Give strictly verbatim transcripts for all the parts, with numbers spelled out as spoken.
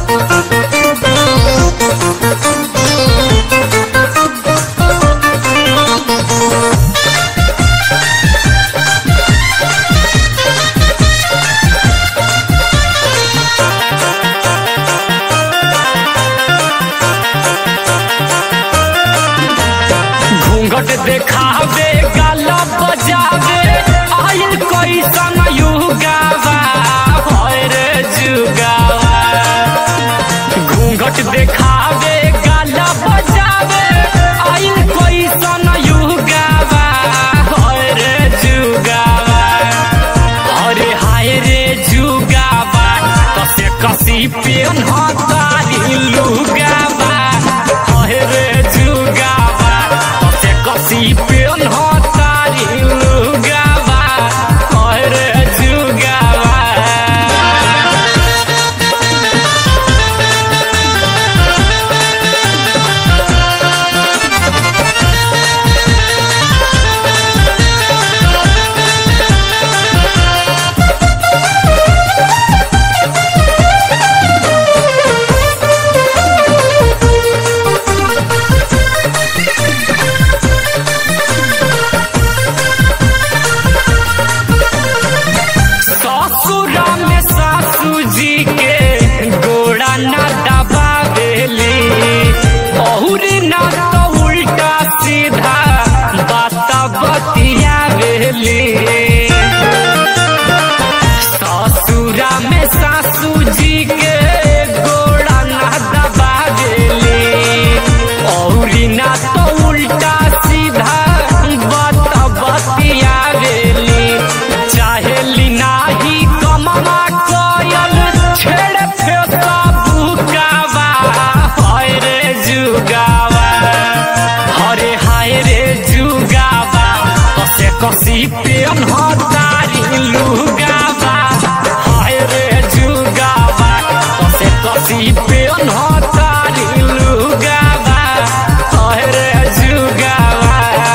घूंघट देखावे गाला बजावे आयल कैसन युगावा होय रे जुगावा। घूंघट देखावे गाला बजावे आयल कैसन युगावा होय रे जुगावा। अरे हाय रे जुगावा कसे कसी पेन्हतारी लुगावा होय रे जुगावा कसे कसी पेन्हतारी लुगावा होय रे जुगावा। ससुरा में सासू जी के गोड़ा ना दबावेली और ना तो उल्टा सीधा बात बतियावेली। ससुरा में सासू जी के गोड़ा ना दबावेली और ना तो उल्टा सीधा बात बतियावेली। चाहेली नाही कमवा कोयल छेड़ फेसा बुकावा हाय रे जुगावा। हरे हाय रे जुगावा कसे कसी पेन्हतारी लुगावा हाय रे जुगावा कसे कसी पेन्हतारी लुगावा हाय रे जुगावा।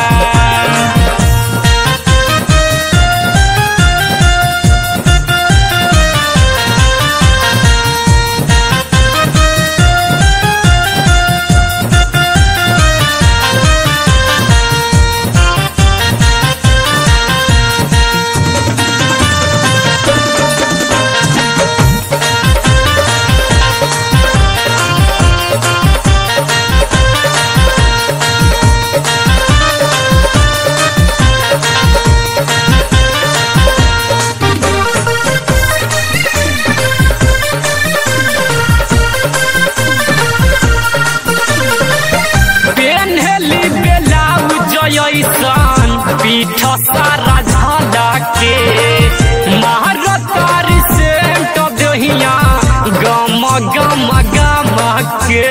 पेन्हली ब्लाउज जैसन पीठ सारा झलके महरतारी सेंट दहिया गम गम गम के।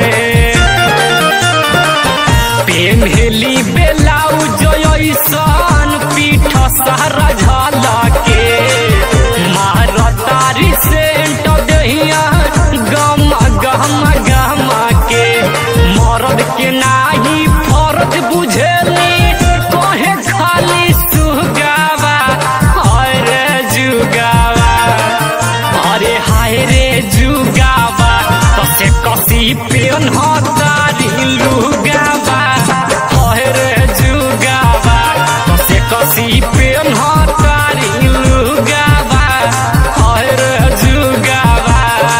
पेन्हली ब्लाउज जैसन पीठ सारा झलके महरतारी सेंट दहिया गम गम गम के। मर्द के नाही फर्ज बुझेली कहे खाली सुगावा हाय रे जुगावा। अरे हाय रे जुगावा कसे कसी पेन्हतारी लुगावा हाय रे जुगावा कसे कसी पेन्हतारी लुगावा हाय रे जुगावा।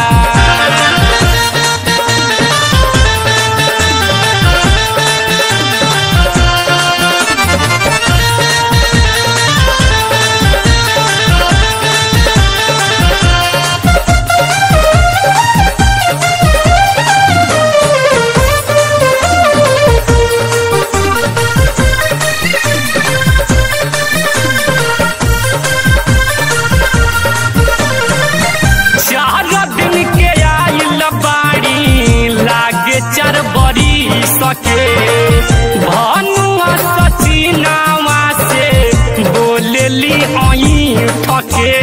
चार दिन के आइल बाड़ी लागे चार बड़ी सके भनुआ सचिनावा से बोलेली आई ठके।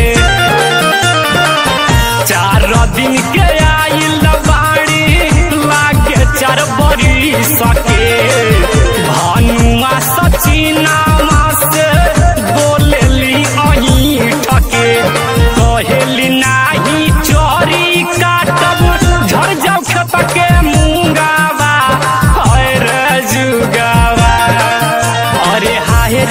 चार दिन के आइल बाड़ी लागे चार बड़ी सके भनुआ सचिनावा से बोलेली आई ठके। कहेली नाही चोरी काटब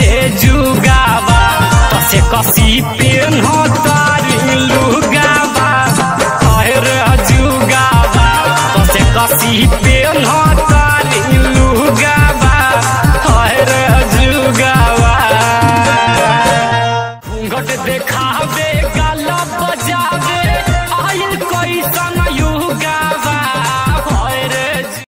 रे जुगावा तसे कसी पेन तारी लुगावा हाय रे जुगावा तसे कसी पेन तारी लुगावा हाय रे जुगावा घूंघट देखावे